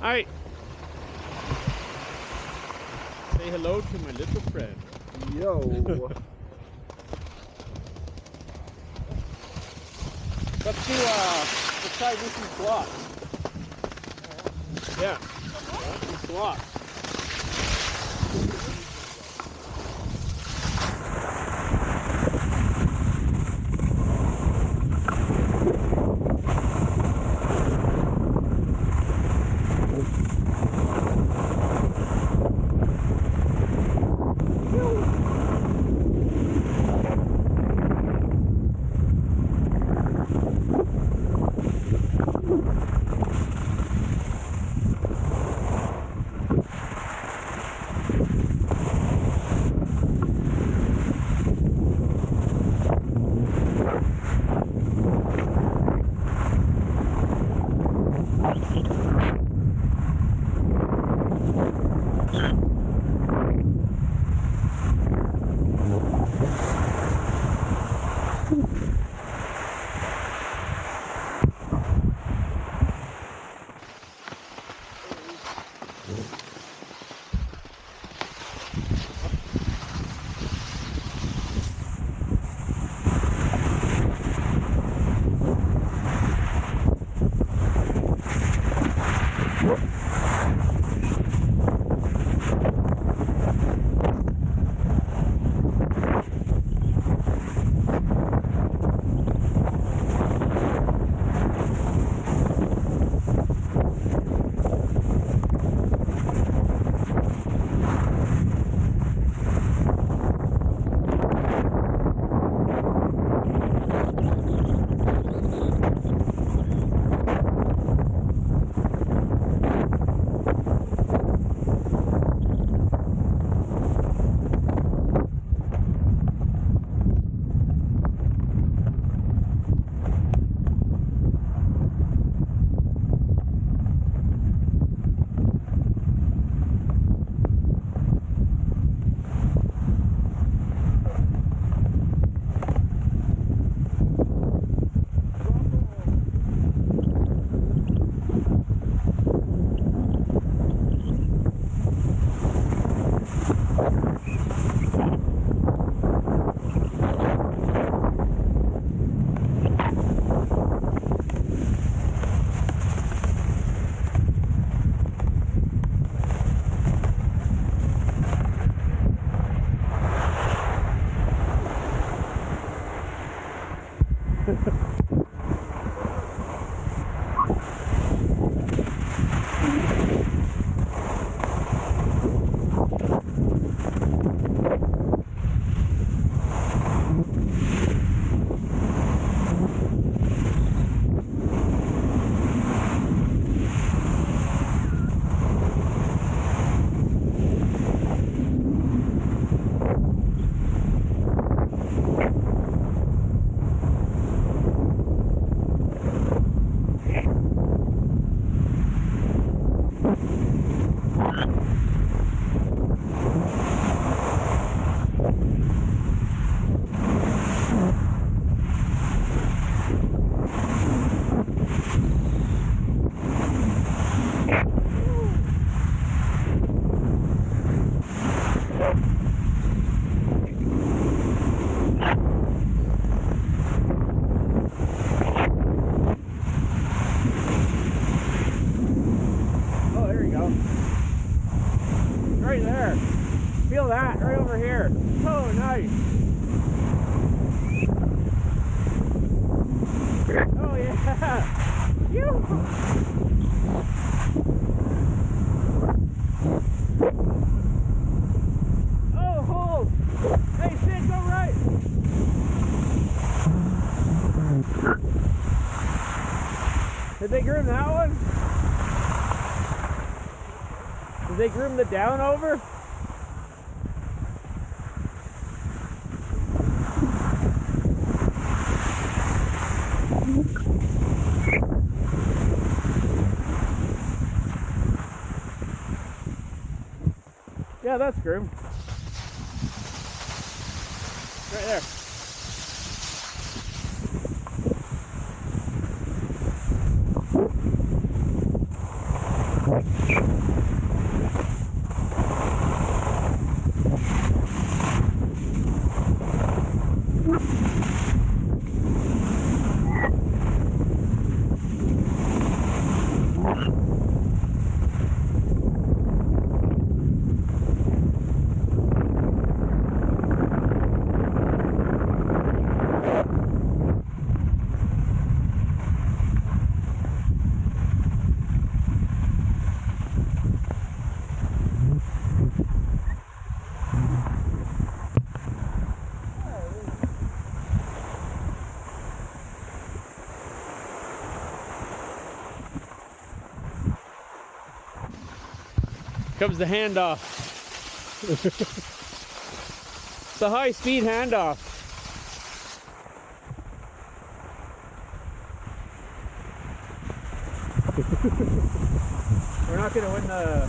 Hi. Say hello to my little friend. Yo. Let's try do some swaps. Yeah. Some swaps. Right there. Feel that right over here. Oh, nice. Oh, yeah. Phew. Oh, hold. Hey, Sid, go right. Did they groom that one? Did they groom the down over? Yeah, that's groomed. Right there. What? Comes the handoff. It's a high-speed handoff. We're not going to win the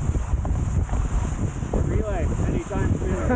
relay anytime soon.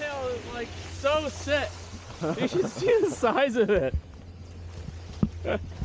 So sick. You should see the size of it.